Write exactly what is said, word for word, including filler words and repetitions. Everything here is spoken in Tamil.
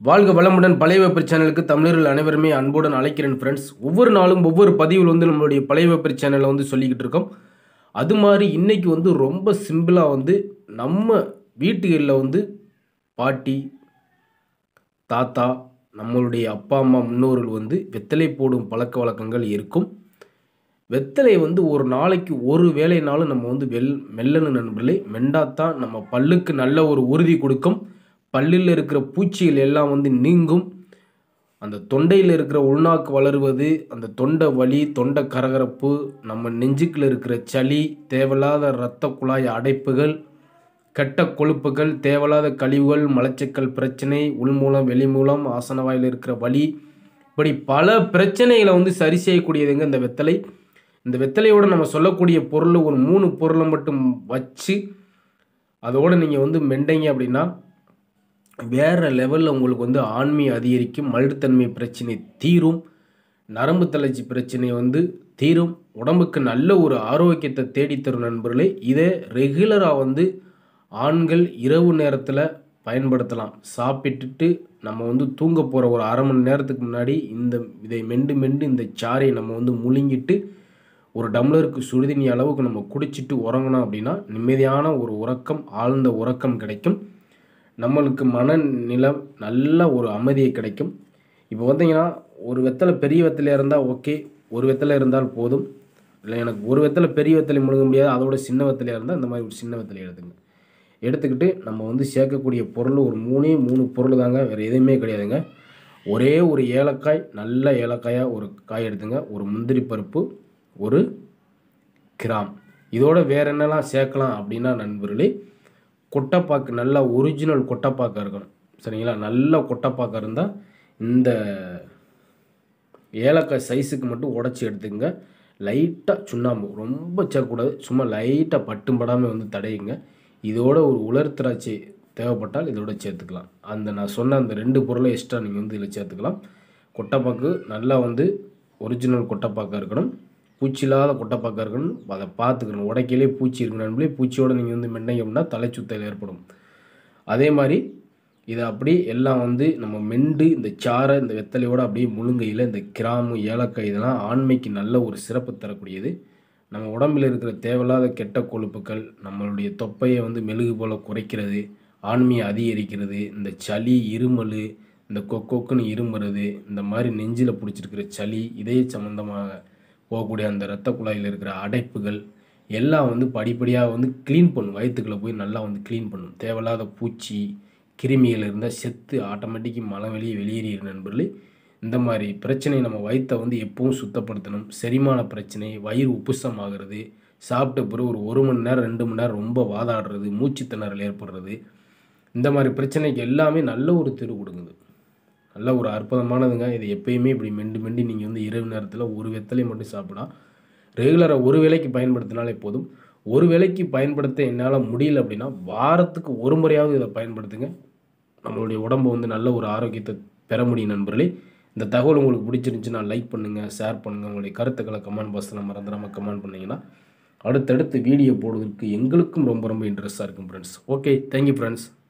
வாழ்க வளமுடன் பழைய வெப்பர் சேனலுக்கு தமிழர்கள் அனைவருமே அன்புடன் அழைக்கிறேன் ஃப்ரெண்ட்ஸ். ஒவ்வொரு நாளும் ஒவ்வொரு பதிவில் வந்து நம்மளுடைய பழைய வெப்பர் சேனலில் வந்து சொல்லிக்கிட்டு இருக்கோம். அது மாதிரி இன்றைக்கி வந்து ரொம்ப சிம்பிளாக வந்து நம்ம வீட்டுகளில் வந்து பாட்டி, தாத்தா, நம்மளுடைய அப்பா அம்மா முன்னோர்கள் வந்து வெத்தலை போடும் பழக்க வழக்கங்கள் இருக்கும். வெத்தலை வந்து ஒரு நாளைக்கு ஒரு வேளைனாலும் நம்ம வந்து வெல் மெல்லணும் நண்பர்களே. மெண்டாத்தான் நம்ம பல்லுக்கு நல்ல ஒரு உறுதி கொடுக்கும். பல்லில் இருக்கிற பூச்சிகள் எல்லாம் வந்து நீங்கும். அந்த தொண்டையில் இருக்கிற உள்நாக்கு வளருவது, அந்த தொண்டை வலி, தொண்டை கரகரப்பு, நம்ம நெஞ்சுக்கில் இருக்கிற சளி, தேவையில்லாத இரத்த குழாய் அடைப்புகள், கெட்ட கொழுப்புகள், தேவையில்லாத கழிவுகள், மலச்சிக்கல் பிரச்சனை, உள்மூலம் வெளிமூலம், ஆசன வாயில் இருக்கிற வலி, இப்படி பல பிரச்சனைகளை வந்து சரி செய்யக்கூடியதுங்க இந்த வெத்தலை. இந்த வெத்தலையோடு நம்ம சொல்லக்கூடிய பொருள் ஒரு மூணு பொருளை மட்டும் வச்சு அதோடு நீங்கள் வந்து மெண்டைங்க அப்படின்னா வேறு லெவலில் உங்களுக்கு வந்து ஆண்மை அதிகரிக்கும். மலட்டுத்தன்மை பிரச்சனை தீரும். நரம்பு தளர்ச்சி பிரச்சனை வந்து தீரும். உடம்புக்கு நல்ல ஒரு ஆரோக்கியத்தை தேடித்தரும் நண்பர்களே. இதை ரெகுலராக வந்து ஆண்கள் இரவு நேரத்தில் பயன்படுத்தலாம். சாப்பிட்டுட்டு நம்ம வந்து தூங்க போகிற ஒரு அரை மணி நேரத்துக்கு முன்னாடி இந்த இதை மெண்டு மெண்டு இந்த சாறை நம்ம வந்து முழுங்கிட்டு ஒரு டம்ளருக்கு சுடுதண்ணி அளவுக்கு நம்ம குடிச்சிட்டு உறங்கணும் அப்படின்னா நிம்மதியான ஒரு உறக்கம், ஆழ்ந்த உறக்கம் கிடைக்கும். நம்மளுக்கு மனநிலம் நல்ல ஒரு அமைதியை கிடைக்கும். இப்போ வந்தீங்கன்னா ஒரு வெத்தலை பெரிய வெத்தலையாக இருந்தால் ஓகே, ஒரு வெத்தலை இருந்தால் போதும். இல்லை எனக்கு ஒரு வெத்தலை பெரிய வெத்தலை முழுங்க முடியாது, அதோட சின்ன வெத்தலையாக இருந்தால் இந்த மாதிரி ஒரு சின்ன வெத்தலை எடுத்துங்க. எடுத்துக்கிட்டு நம்ம வந்து சேர்க்கக்கூடிய பொருள் ஒரு மூணே மூணு பொருள் தாங்க, வேறு எதுவுமே கிடையாதுங்க. ஒரே ஒரு ஏலக்காய், நல்ல ஏலக்காயாக ஒரு காய் எடுத்துங்க. ஒரு முந்திரி பருப்பு, ஒரு கிராம். இதோட வேறு என்னெல்லாம் சேர்க்கலாம் அப்படின்னா நண்பர்களே, கொட்டைப்பாக்கு நல்லா ஒரிஜினல் கொட்டைப்பாக்காக இருக்கணும். சரிங்களா? நல்ல கொட்டைப்பாக்காக இருந்தால் இந்த ஏலக்காய் சைஸுக்கு மட்டும் உடச்சி எடுத்துக்கங்க. லைட்டாக சுண்ணாம்பு, ரொம்ப சேர்க்கக்கூடாது, சும்மா லைட்டாக பட்டும் படாமல் வந்து தடையுங்க. இதோட ஒரு உலர் திராட்சை தேவைப்பட்டால் இதோட சேர்த்துக்கலாம். அந்த நான் சொன்ன அந்த ரெண்டு பொருளை எக்ஸ்ட்ரா நீங்கள் வந்து இதில் சேர்த்துக்கலாம். கொட்டைப்பாக்கு நல்லா வந்து ஒரிஜினல் கொட்டைப்பாக்காக இருக்கணும். பூச்சி இல்லாத கொட்டைப்பாக்காக இருக்கணும். அதை பார்த்துக்கணும். உடைக்கையிலே பூச்சி இருக்கணும்னே, பூச்சியோடு நீங்கள் வந்து மென்னீங்க அப்படின்னா தலைச்சுத்தல் ஏற்படும். அதே மாதிரி இதை அப்படி எல்லாம் வந்து நம்ம மெண்டு இந்த சாறை இந்த வெத்தலையோடு அப்படியே முழுங்கையில் இந்த கிராமு, ஏலக்காய் இதெல்லாம் ஆண்மைக்கு நல்ல ஒரு சிறப்பு தரக்கூடியது. நம்ம உடம்பில் இருக்கிற தேவையில்லாத கெட்ட கொழுப்புக்கள், நம்மளுடைய தொப்பையை வந்து மெழுகு போல் குறைக்கிறது, ஆண்மையை அதிகரிக்கிறது, இந்த சளி, இருமல், இந்த கொக்கொக்குன்னு இருமுறது, இந்த மாதிரி நெஞ்சில் பிடிச்சிருக்கிற சளி, இதய சம்மந்தமாக போகக்கூடிய அந்த இரத்த குழாயில் இருக்கிற அடைப்புகள் எல்லாம் வந்து படிப்படியாக வந்து க்ளீன் பண்ணும். வயிற்றுக்குள்ளே போய் நல்லா வந்து க்ளீன் பண்ணும். தேவையில்லாத பூச்சி, கிருமிகள் இருந்தால் செத்து ஆட்டோமேட்டிக்கு மலை வெளியே வெளியேறிய நண்பர்களே. இந்த மாதிரி பிரச்சனை நம்ம வயிற்றை வந்து எப்பவும் சுத்தப்படுத்தணும். செரிமான பிரச்சனை, வயிறு உப்புசம் ஆகிறது, சாப்பிட்ட பிறகு ஒரு ஒரு மணி நேரம் ரெண்டு மணி நேரம் ரொம்ப வாதாடுறது, மூச்சு திணறல் ஏற்படுறது, இந்த மாதிரி பிரச்சனைக்கு எல்லாமே நல்ல ஒரு தீர்வு கொடுக்குது. நல்ல ஒரு அற்புதமானதுங்க. இது எப்பயுமே இப்படி மெண்டு மெண்டு நீங்கள் வந்து இரவு நேரத்தில் ஒரு வெத்தலை மட்டும் சாப்பிடலாம். ரெகுலராக ஒரு வேளைக்கு பயன்படுத்தினாலே போதும். ஒரு வேளைக்கு பயன்படுத்த என்னால் முடியல அப்படின்னா வாரத்துக்கு ஒரு முறையாவது இதை பயன்படுத்துங்க. நம்மளுடைய உடம்பு வந்து நல்ல ஒரு ஆரோக்கியத்தை பெற முடியும் நண்பர்களே. இந்த தகவல் உங்களுக்கு பிடிச்சிருந்துச்சுன்னா லைக் பண்ணுங்கள், ஷேர் பண்ணுங்கள். உங்களுடைய கருத்துக்களை கமெண்ட் பாக்ஸில் மறந்துடாமல் கமெண்ட் பண்ணிங்கன்னா அடுத்தடுத்து வீடியோ போடுவதற்கு எங்களுக்கும் ரொம்ப ரொம்ப இன்ட்ரெஸ்ட்டாக இருக்கும் ஃப்ரெண்ட்ஸ். Okay, thank you friends.